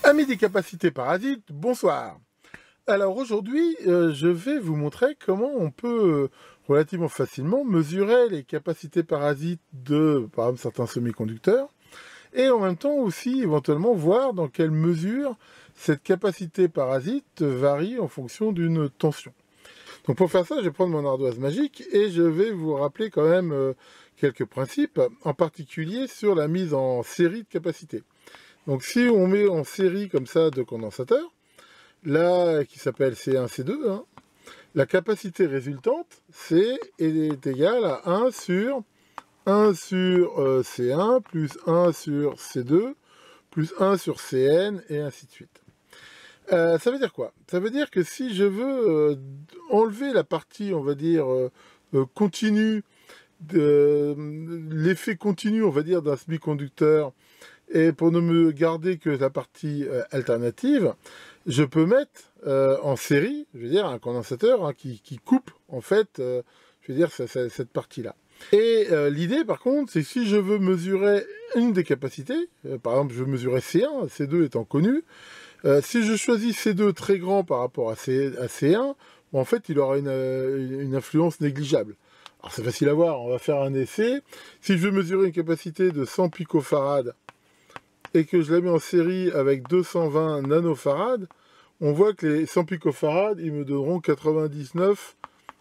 Amis des capacités parasites, bonsoir. Alors aujourd'hui, je vais vous montrer comment on peut relativement facilement mesurer les capacités parasites de, par exemple, certains semi-conducteurs, et en même temps aussi éventuellement voir dans quelle mesure cette capacité parasite varie en fonction d'une tension. Donc pour faire ça, je vais prendre mon ardoise magique et je vais vous rappeler quand même quelques principes, en particulier sur la mise en série de capacités. Donc si on met en série comme ça de condensateurs, là qui s'appelle C1, C2, hein, la capacité résultante est égale à 1 sur C1 plus 1 sur C2 plus 1 sur Cn et ainsi de suite. Ça veut dire quoi? Ça veut dire que si je veux enlever la partie, on va dire, continue, l'effet continu, on va dire, d'un semi-conducteur, et pour ne me garder que la partie alternative, je peux mettre en série, je veux dire, un condensateur hein, qui coupe, en fait, je veux dire, cette partie-là. Et l'idée, par contre, c'est que si je veux mesurer une des capacités, par exemple, je veux mesurer C1, C2 étant connu, si je choisis C2 très grand par rapport à C1, bon, en fait, il aura une influence négligeable. Alors, c'est facile à voir, on va faire un essai. Si je veux mesurer une capacité de 100 picofarad et que je la mets en série avec 220 nanofarads, on voit que les 100 picofarad, ils me donneront 99,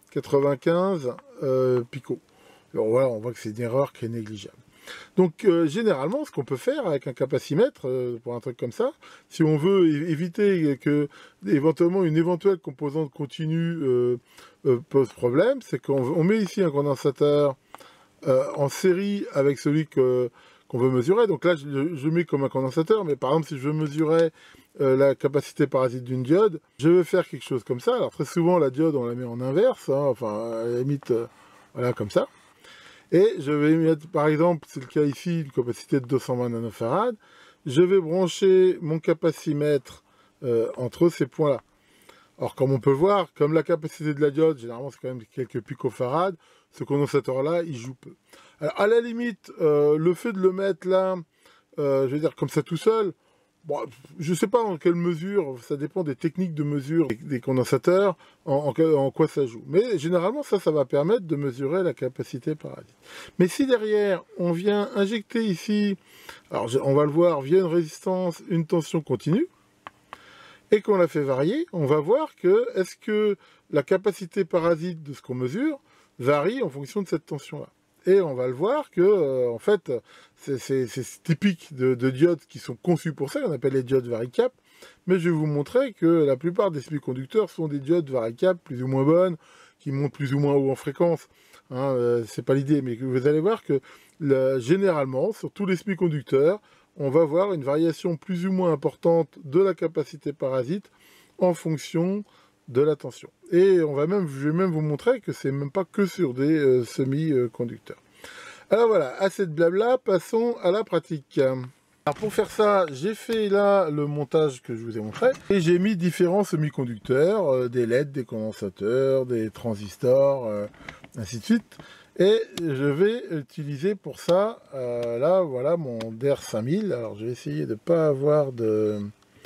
95 picots. Alors voilà, on voit que c'est une erreur qui est négligeable. Donc généralement, ce qu'on peut faire avec un capacimètre, pour un truc comme ça, si on veut éviter que éventuellement une éventuelle composante continue pose problème, c'est qu'on met ici un condensateur en série avec celui qu'on veut mesurer. Donc là, je mets comme un condensateur, mais par exemple, si je veux mesurer la capacité parasite d'une diode, je vais faire quelque chose comme ça. Alors très souvent, la diode, on la met en inverse, hein, enfin, à la limite, voilà, comme ça. Et je vais mettre, par exemple, c'est le cas ici, une capacité de 220 nanofarads. Je vais brancher mon capacimètre entre ces points-là. Alors, comme on peut voir, comme la capacité de la diode, généralement, c'est quand même quelques picofarads, ce condensateur-là, il joue peu. Alors, à la limite, le fait de le mettre là, je veux dire, comme ça tout seul, bon, je ne sais pas en quelle mesure, ça dépend des techniques de mesure des condensateurs, en quoi ça joue. Mais généralement, ça va permettre de mesurer la capacité parasite. Mais si derrière, on vient injecter ici, alors on va le voir, via une résistance, une tension continue, et qu'on la fait varier, on va voir que est-ce que la capacité parasite de ce qu'on mesure varie en fonction de cette tension-là. Et on va le voir que, en fait, c'est typique de diodes qui sont conçues pour ça, on appelle les diodes varicap, mais je vais vous montrer que la plupart des semi-conducteurs sont des diodes varicap plus ou moins bonnes, qui montent plus ou moins haut en fréquence. Hein, c'est pas l'idée, mais vous allez voir que généralement, sur tous les semi-conducteurs, on va voir une variation plus ou moins importante de la capacité parasite en fonction de la tension. Et je vais même vous montrer que c'est même pas que sur des semi-conducteurs. Alors voilà, assez de blabla, passons à la pratique. Alors pour faire ça, j'ai fait là le montage que je vous ai montré, et j'ai mis différents semi-conducteurs, des LED, des condensateurs, des transistors, ainsi de suite. Et je vais utiliser pour ça, là voilà mon DR5000. Alors je vais essayer de ne pas avoir de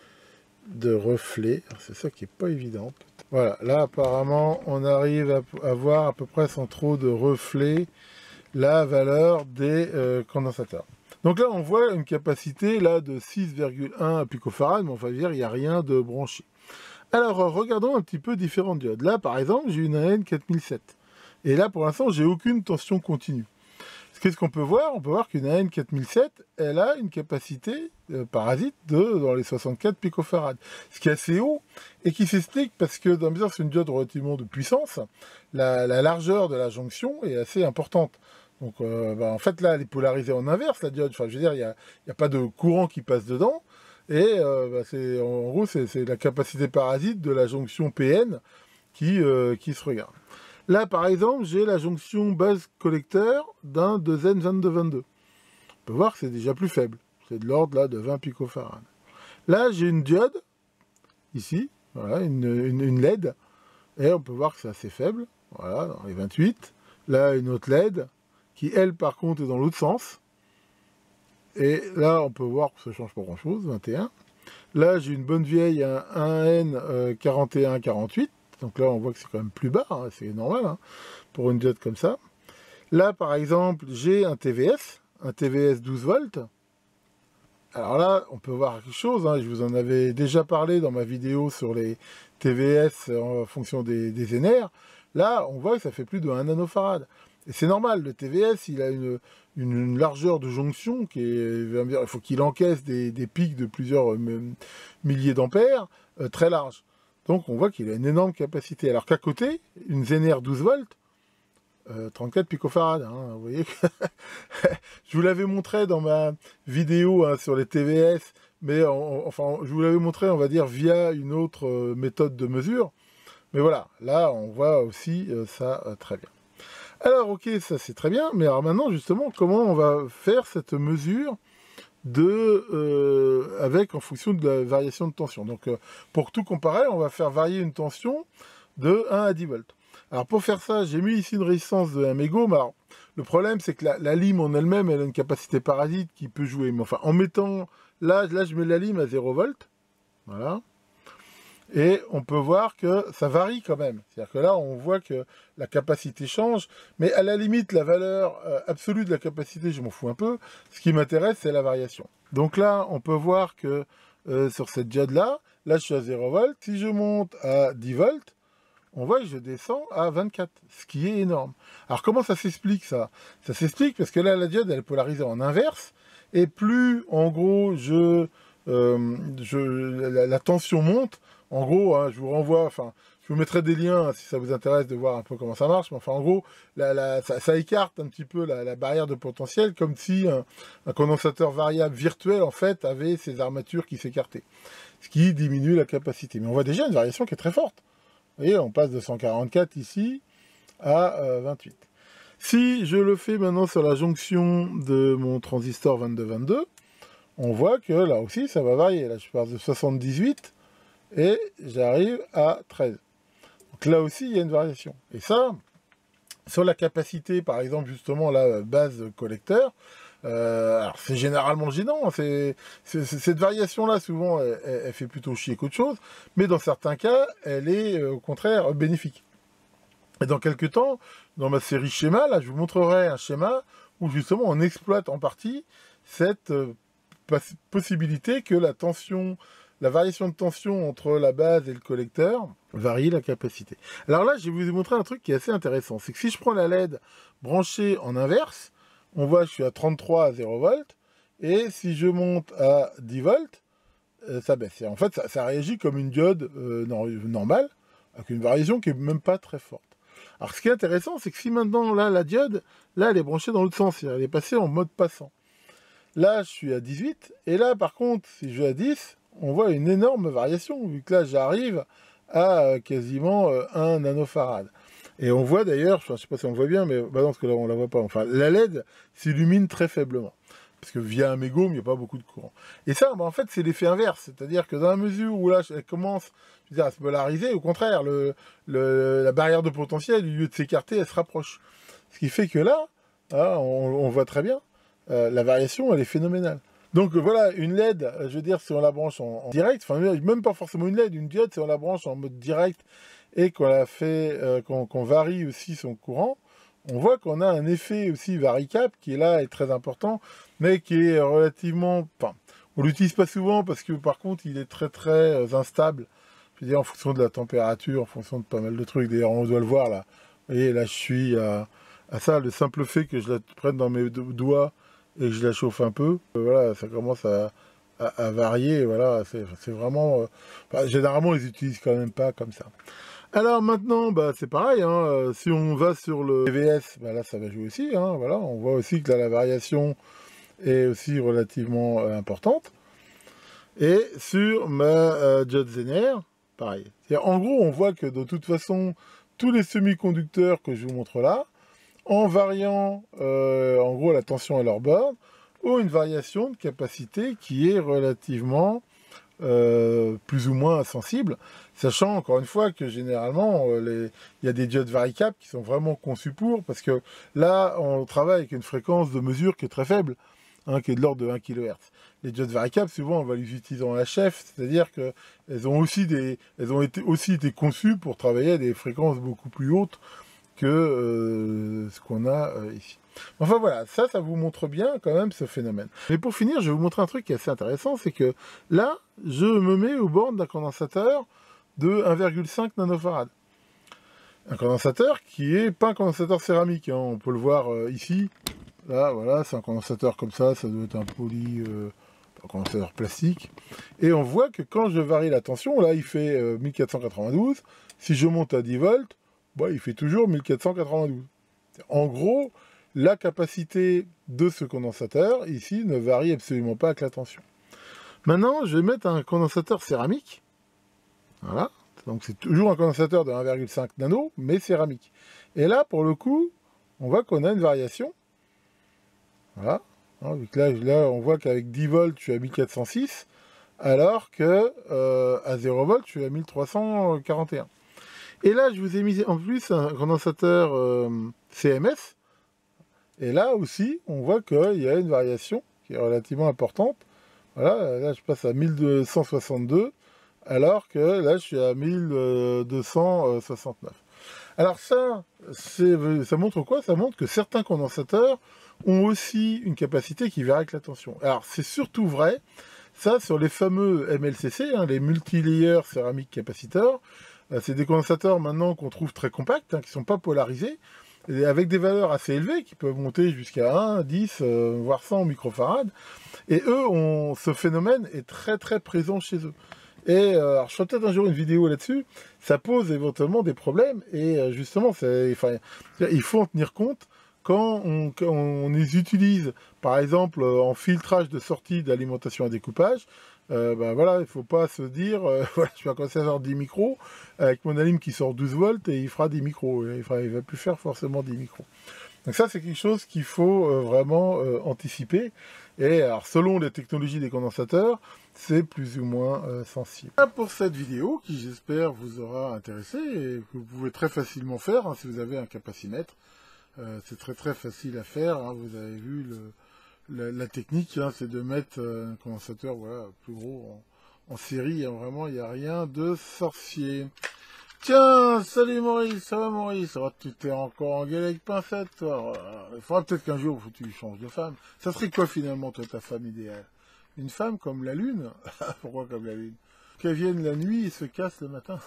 reflet, c'est ça qui n'est pas évident. Voilà, là apparemment on arrive à voir à peu près sans trop de reflets la valeur des condensateurs. Donc là on voit une capacité là de 6,1 picofarad, mais on va dire il n'y a rien de branché. Alors regardons un petit peu différentes diodes. Là par exemple j'ai une AN4007. Et là, pour l'instant, j'ai aucune tension continue. Qu'est-ce qu'on peut voir? On peut voir qu'une AN4007, elle a une capacité parasite dans les 64 picofarads, ce qui est assez haut, et qui s'explique parce que, dans la mesure où c'est une diode relativement de puissance, la largeur de la jonction est assez importante. Donc, en fait, là, elle est polarisée en inverse, la diode. Enfin, je veux dire, il n'y a pas de courant qui passe dedans, et en gros, c'est la capacité parasite de la jonction PN qui se regarde. Là, par exemple, j'ai la jonction base collecteur d'un 2N2222. On peut voir que c'est déjà plus faible. C'est de l'ordre là de 20 picofarads. Là, j'ai une diode, ici, voilà, une LED, et on peut voir que c'est assez faible, voilà, dans les 28. Là, une autre LED, qui, elle, par contre, est dans l'autre sens. Et là, on peut voir que ça ne change pas grand-chose, 21. Là, j'ai une bonne vieille 1N4148. Donc là, on voit que c'est quand même plus bas, hein, c'est normal hein, pour une diode comme ça. Là, par exemple, j'ai un TVS 12 volts. Alors là, on peut voir quelque chose, hein, je vous en avais déjà parlé dans ma vidéo sur les TVS en fonction des NR. Là, on voit que ça fait plus de 1 nanofarad. Et c'est normal, le TVS, il a une largeur de jonction qui est, il faut qu'il encaisse des pics de plusieurs milliers d'ampères très larges. Donc on voit qu'il a une énorme capacité. Alors qu'à côté, une ZNR 12 volts, 34 picofarads, hein, vous voyez que je vous l'avais montré dans ma vidéo hein, sur les TVS, mais enfin je vous l'avais montré, on va dire, via une autre méthode de mesure. Mais voilà, là on voit aussi ça très bien. Alors ok, ça c'est très bien, mais alors maintenant justement, comment on va faire cette mesure avec en fonction de la variation de tension. Donc pour tout comparer, on va faire varier une tension de 1 à 10 volts. Alors pour faire ça, j'ai mis ici une résistance de 1 mégo, mais alors, le problème c'est que la lime en elle-même, elle a une capacité parasite qui peut jouer. Mais enfin, en mettant, là je mets la lime à 0 volts, voilà. Et on peut voir que ça varie quand même. C'est-à-dire que là, on voit que la capacité change, mais à la limite, la valeur absolue de la capacité, je m'en fous un peu. Ce qui m'intéresse, c'est la variation. Donc là, on peut voir que sur cette diode-là, là, je suis à 0 volts. Si je monte à 10 volts, on voit que je descends à 24, ce qui est énorme. Alors comment ça s'explique ça? Ça s'explique parce que là, la diode, elle est polarisée en inverse, et plus, en gros, la tension monte, en gros, hein, je vous renvoie, enfin, je vous mettrai des liens hein, si ça vous intéresse de voir un peu comment ça marche, mais enfin, en gros, ça écarte un petit peu la barrière de potentiel, comme si un condensateur variable virtuel, en fait, avait ses armatures qui s'écartaient, ce qui diminue la capacité. Mais on voit déjà une variation qui est très forte. Vous voyez, on passe de 144 ici à 28. Si je le fais maintenant sur la jonction de mon transistor 2222, on voit que là aussi, ça va varier. Là, je passe de 78 et j'arrive à 13. Donc là aussi, il y a une variation. Et ça, sur la capacité, par exemple, justement, la base collecteur, alors c'est généralement gênant, cette variation-là, souvent, elle fait plutôt chier qu'autre chose, mais dans certains cas, elle est au contraire bénéfique. Et dans quelques temps, dans ma série schéma, là, je vous montrerai un schéma où justement on exploite en partie cette possibilité que la variation de tension entre la base et le collecteur varie la capacité. Alors là, je vais vous montrer un truc qui est assez intéressant. C'est que si je prends la LED branchée en inverse, on voit que je suis à 33 à 0 volts, et si je monte à 10 volts, ça baisse. Et en fait, ça réagit comme une diode normale, avec une variation qui n'est même pas très forte. Alors ce qui est intéressant, c'est que si maintenant, là, la diode, là, elle est branchée dans l'autre sens, elle est passée en mode passant. Là, je suis à 18, et là, par contre, si je vais à 10, on voit une énorme variation, vu que là, j'arrive à quasiment 1 nanofarad. Et on voit d'ailleurs, je ne sais pas si on le voit bien, mais bah non, parce que là, on ne la voit pas. Enfin, la LED s'illumine très faiblement. Parce que via un mégome, il n'y a pas beaucoup de courant. Et ça, bah, en fait, c'est l'effet inverse. C'est-à-dire que dans la mesure où là, elle commence à se polariser, au contraire, la barrière de potentiel, au lieu de s'écarter, elle se rapproche. Ce qui fait que là, hein, on voit très bien, la variation, elle est phénoménale. Donc voilà, une LED, je veux dire, si on la branche en direct, enfin même pas forcément une LED, une diode, si on la branche en mode direct et qu'on la fait, qu'on varie aussi son courant, on voit qu'on a un effet aussi varicap qui est là et très important, mais qui est relativement, enfin, on l'utilise pas souvent parce que par contre il est très instable. Je veux dire en fonction de la température, en fonction de pas mal de trucs. D'ailleurs on doit le voir là. Vous voyez là je suis à ça, le simple fait que je la prenne dans mes doigts et que je la chauffe un peu, voilà, ça commence à varier, voilà, c'est vraiment... généralement, ils utilisent quand même pas comme ça. Alors maintenant, bah, c'est pareil, hein, si on va sur le TVS, bah, là, ça va jouer aussi, hein, voilà, on voit aussi que là, la variation est aussi relativement importante. Et sur ma diode Zener, pareil. En gros, on voit que de toute façon, tous les semi-conducteurs que je vous montre là, en variant en gros la tension à leur borne, ont une variation de capacité qui est relativement plus ou moins sensible, sachant encore une fois que généralement il y a des diodes varicap qui sont vraiment conçus pour, parce que là on travaille avec une fréquence de mesure qui est très faible, hein, qui est de l'ordre de 1 kHz. les diodes variables, souvent on va les utiliser en HF, c'est-à-dire qu'elles ont aussi été conçues pour travailler à des fréquences beaucoup plus hautes que ce qu'on a ici. Enfin voilà, ça vous montre bien quand même ce phénomène. Mais pour finir, je vais vous montrer un truc qui est assez intéressant, c'est que là, je me mets aux bornes d'un condensateur de 1,5 nanofarad. Un condensateur qui est pas un condensateur céramique, hein. On peut le voir ici. Là, voilà, c'est un condensateur comme ça doit être un un condensateur plastique. Et on voit que quand je varie la tension, là il fait 1492, si je monte à 10 volts, bah, il fait toujours 1492. En gros, la capacité de ce condensateur, ici, ne varie absolument pas avec la tension. Maintenant, je vais mettre un condensateur céramique. Voilà. Donc c'est toujours un condensateur de 1,5 nano, mais céramique. Et là, pour le coup, on voit qu'on a une variation. Voilà. Là, on voit qu'avec 10 volts, je suis à 1406, alors que à 0 volts, je suis à 1341. Et là, je vous ai mis en plus un condensateur CMS. Et là aussi, on voit qu'il y a une variation qui est relativement importante. Voilà, là, je passe à 1262, alors que là, je suis à 1269. Alors ça montre quoi? Ça montre que certains condensateurs ont aussi une capacité qui varie avec la tension. Alors, c'est surtout vrai, ça, sur les fameux MLCC, hein, les multilayers céramiques capaciteurs. C'est des condensateurs maintenant qu'on trouve très compacts, hein, qui ne sont pas polarisés, et avec des valeurs assez élevées, qui peuvent monter jusqu'à 1, 10, voire 100 microfarad. Et eux, ce phénomène est très très présent chez eux. Et alors, je ferai peut-être un jour une vidéo là-dessus, ça pose éventuellement des problèmes, et justement, il faut en tenir compte quand on les utilise, par exemple, en filtrage de sortie d'alimentation à découpage. Ben voilà, il ne faut pas se dire, voilà, je vais commencer à faire 10 micros, avec mon alim qui sort 12 volts, et il fera 10 micros, il ne va plus faire forcément 10 micros. Donc ça, c'est quelque chose qu'il faut vraiment anticiper. Et alors, selon les technologies des condensateurs, c'est plus ou moins sensible. Voilà pour cette vidéo, qui j'espère vous aura intéressé, et que vous pouvez très facilement faire, hein, si vous avez un capacimètre. C'est très très facile à faire, hein, vous avez vu la technique, hein, c'est de mettre un condensateur voilà, plus gros en série, hein, vraiment il n'y a rien de sorcier. Tiens, salut Maurice, ça va Maurice? Oh, tu t'es encore engueulé avec pincette, toi. Il faudra peut-être qu'un jour tu changes de femme. Ça serait quoi finalement toi ta femme idéale? Une femme comme la lune? Pourquoi comme la lune? Qu'elle vienne la nuit et se casse le matin.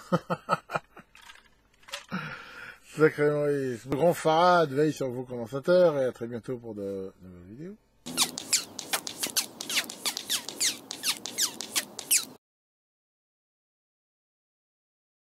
Sacré Maurice. Le grand Farad veille sur vos condensateurs et à très bientôt pour de nouvelles vidéos.